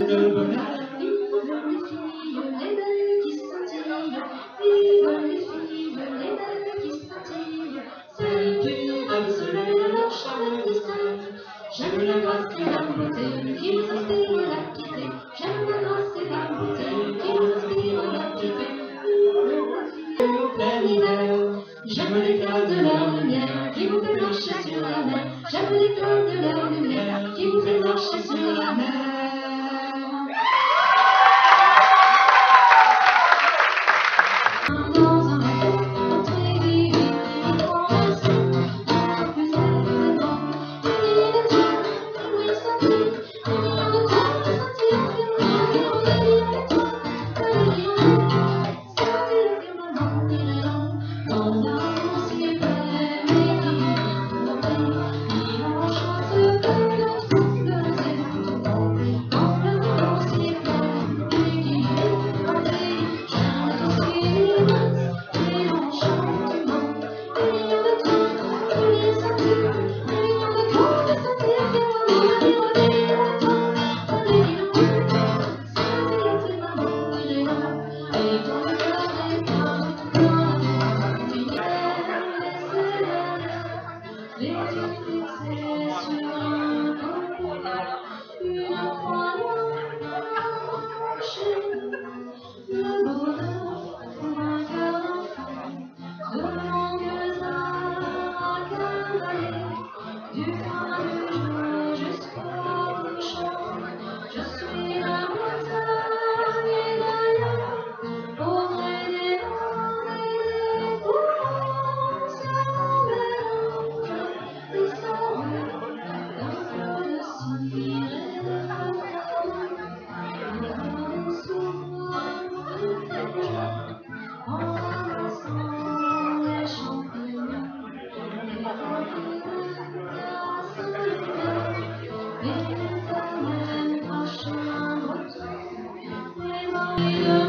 le bonheur. Vive les filles, les belles qui scintillent. Vive les filles, les belles qui scintillent. Celles qui absolument leur charme distrait. J'aime la grâce et la beauté qui nous inspire la quitter. J'aime la grâce et la beauté qui nous inspire la quitter. Au plein hiver, j'aime l'éclat de leur lumière qui vous fait marcher sur la mer. J'aime l'éclat de leur lumière qui vous fait marcher sur la mer. Yeah.